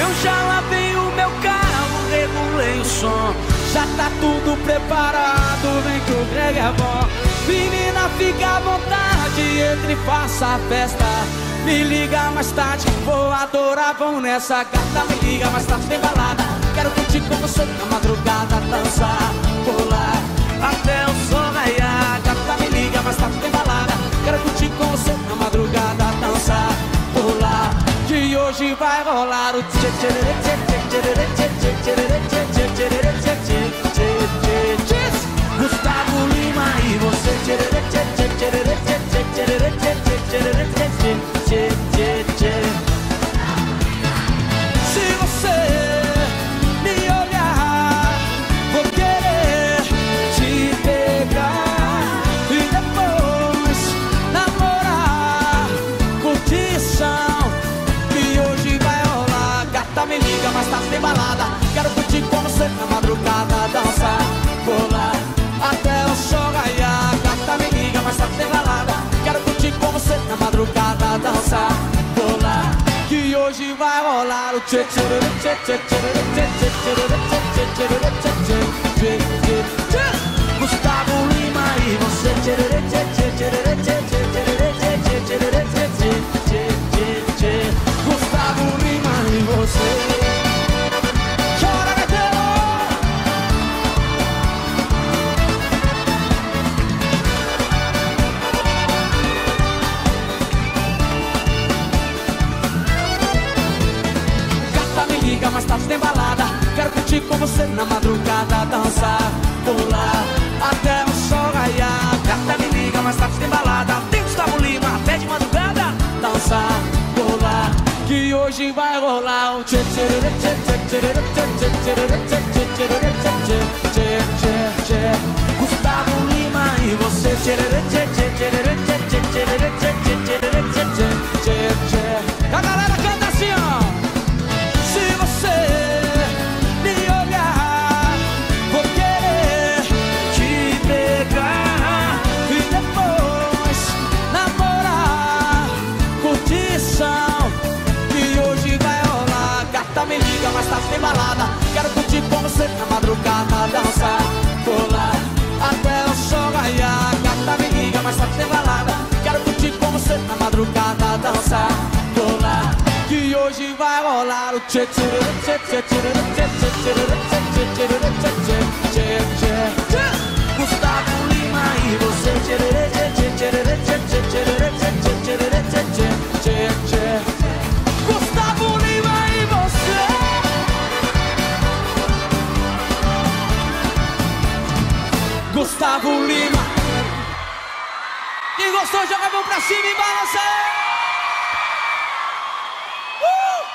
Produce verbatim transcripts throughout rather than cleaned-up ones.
Eu já lavei o meu carro, regulei o som. Já tá tudo preparado, vem que o Greg é bom. Menina, fica à vontade, entre e faça a festa. Me liga mais tarde, vou adorar, vamos nessa. Gata, me liga mais tarde, tem balada. Quero curtir com você na madrugada, dançar, pular até o sol raiar. Gata, me liga mais tarde, tem balada. Quero curtir com você na madrugada, dançar, pular, que hoje vai rolar o tchê tchê tchê tchê tchê tchê tchê tchê tchê tchê tchê tchê. Gustavo Lima e você tchê tchê tchê tchê tchê tchê tchê tchê tchê tchê. Se você me olhar, vou querer te pegar e depois namorar, curtição, que hoje vai rolar. Gata, me liga, mas tá sem balada. Quero curtir com você na madrugada, dançar, pular até o sol raiar. Gata, me liga, mas tá sem balada. Quero curtir com você na madrugada, dançar, pular, que hoje vai rolar o tchê tchê tchê tchê tchê tchê tchê tchê tchê tchê. Gustavo Lima e você tchê tchê tchê tchê tchê tchê tchê tchê tchê. Gustavo Lima e você. Chora, gaiteiro! Mais tarde tem balada, quero curtir com você na madrugada, dançar, pular até o sol raiar. Gata, me liga, mais tarde tem balada. Tem Gustavo Lima até de madrugada, dançar, pular, que hoje vai rolar o tchê tchê tchê tchê tchê tchê tchê tchê tchê tchê. Gustavo Lima e você tchê tchê tchê tchê tchê tchê tchê tchê. A galera canta assim, ó. Me liga, mas tá sem balada. Quero curtir com você na madrugada, dançar, pular até o sol raiar. Gata, me liga, mas tá sem balada. Quero curtir com você na madrugada, dançar, pular, que hoje vai rolar o tchê tchê tchê tchê tchê tchê tchê tchê tchê. Gustavo Lima e você tchê tchê tchê tchê tchê tchê tchê tchê. Gustavo Lima e você. Gustavo Lima. Quem gostou, joga a mão pra cima e balança. Uh!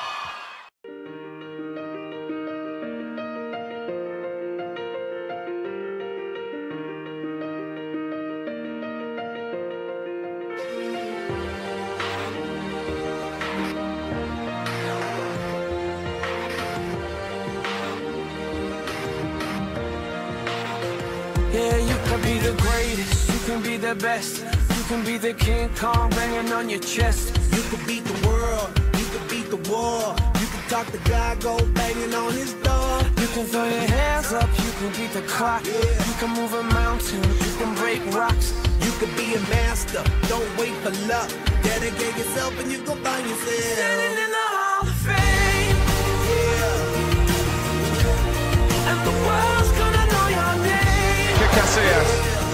Yeah, you can be the greatest, you can be the best. You can be the King Kong banging on your chest. You can beat the world, you can beat the war. You can talk to God, go banging on his door. You can throw your hands up, you can beat the clock. Yeah. You can move a mountain, you can break rocks. You can be a master, don't wait for luck. Dedicate yourself and you go find yourself. Standing in the Hall of Fame, Yeah. and the world's gonna know your name. Casillas.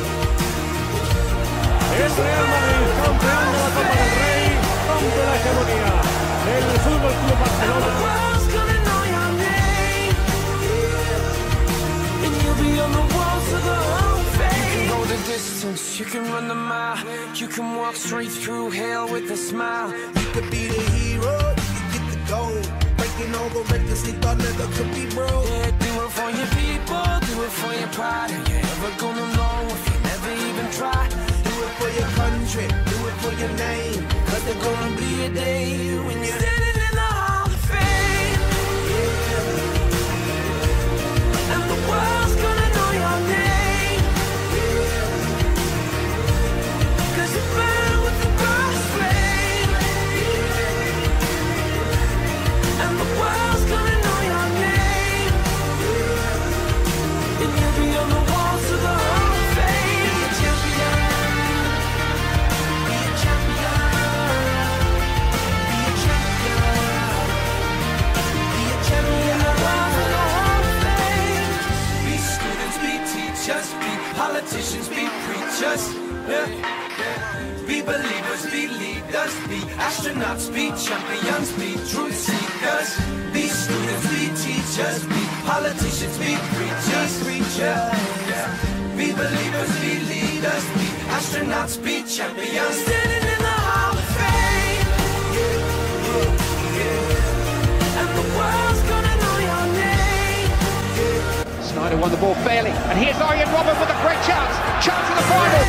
Es Real Madrid, campeón de la Copa del Rey, rompe la hegemonía del Fútbol Club And the Barcelona. world's gonna know your name, and you'll be on the walls of the Hall of Fame. You can go the distance, you can run the mile. You can walk straight through hell with a smile. You could be the hero, you can get the gold. Breaking all the records they thought never could be broke. Yeah, do it for your people, do it for your pride. And you're never gonna know if you never even try. Do it for your country, do it for your name. Cause there's gonna be a day when you're standing in the Hall of Fame, and the world's gonna know your name, cause you burn with the God's flame, and the world's gonna politicians, be preachers. Yeah. Be believers, be leaders, be astronauts, be champions, be truth seekers. Be students, be teachers, be politicians, be preachers, preachers. Yeah. Be believers, be leaders, be astronauts, be champions. Standing in the Hall of Fame. Yeah, yeah, yeah. And the world's gonna know your name. Yeah. Snyder won the ball fairly, and here's Arjen Robben with a great chance. Chance in the final.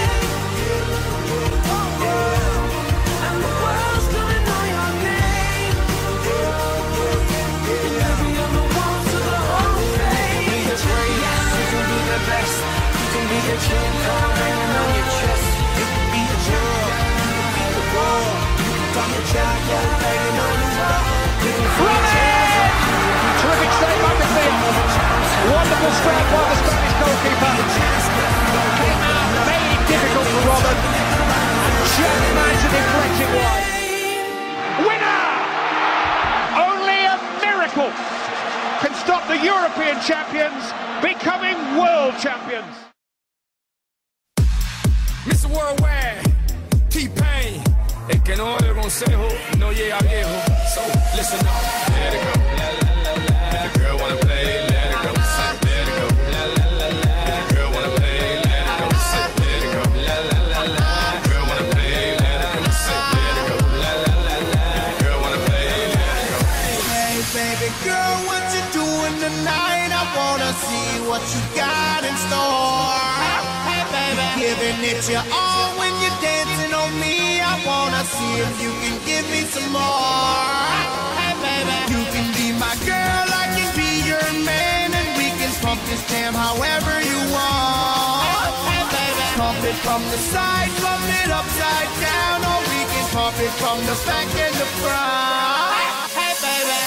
And the world's gonna know your name. And every other walls of the Hall of Fame. You can be the greatest, you can be the best. You can be the king card hanging on your chest. You can be the world, you can be the world. You can talk your champion hanging on your wall. You can be the champion. Terrific save up his head. Wonderful strike by the Spanish goalkeeper. Came out, made it difficult for Robben. Just managed to deflect it wide. Winner! Only a miracle can stop the European champions becoming world champions. Mister Worldwide, T-Pain. El que no oye el consejo no llega viejo. So listen up, let it go. La, la, la, la. If the girl wanna play, let it go. Let it go. La, la, la, la. If the girl wanna play, let it go. Let it go. La, la, la, la. If the girl wanna play, let it go. Let it go. La, la, la, la. If the girl wanna play, let it go. Hey, baby girl, what you doing tonight? I wanna see what you got in store. Hey, baby, giving it your all when you're dancing on me. I wanna see if you can give me some more. Hey, baby, you can be my girl, I can be your man, and we can pump this jam however you want. Hey, baby, pump it from the side, pump it upside down, or we can pump it from the back and the front. Hey, baby.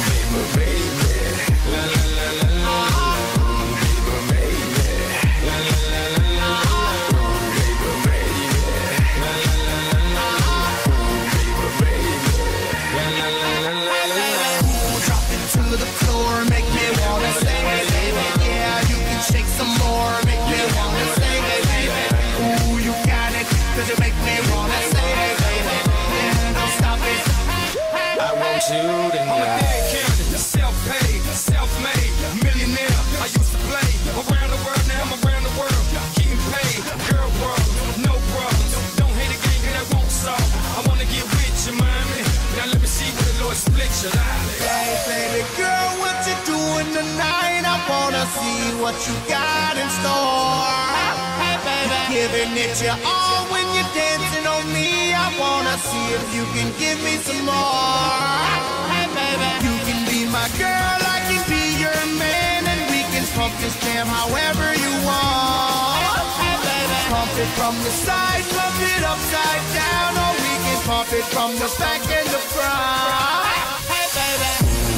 I'm a dead candidate, self-paid, self-made, millionaire. I used to play around the world, now I'm around the world, getting paid. Girl problems, no problems. Don't hate a gang that won't solve. I wanna get with you, mommy. Now let me see what the Lord split you. Hey, baby girl, what you doing tonight? I wanna see what you got in store. Hey, baby, giving it your all when you're dancing on me. I wanna see if you can give me some more. Hey, baby, you can be my girl, I can be your man, and we can pump this jam however you want. Hey, baby, pump it from the side, pump it upside down, or we can pump it from the back and the front. Hey, baby.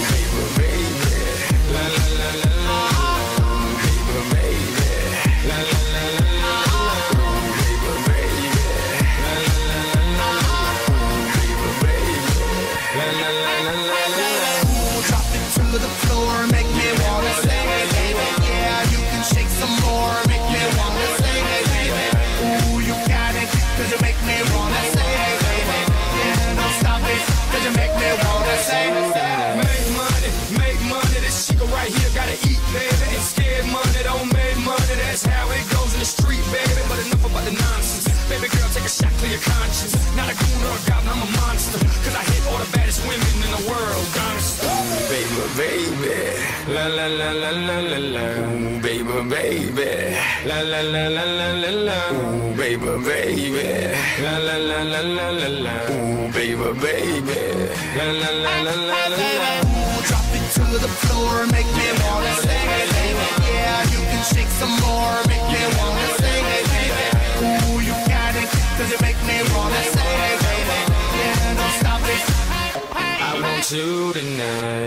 Conscience. Not a goon or a goblin, I'm a monster. Cause I hit all the baddest women in the world, honest. Ooh, baby, baby. La la la la la la la. Ooh, baby, baby. La la la la la la la. Ooh, baby, baby. La la la la la la la. Ooh, baby, baby. La la la la la la la. Ooh, drop it to the floor, make me wanna sing it, baby. Yeah, you can shake some more, make me wanna sing it, baby. Ooh, you got it. Cause you make me wanna say, baby, yeah, don't stop it. I want you tonight.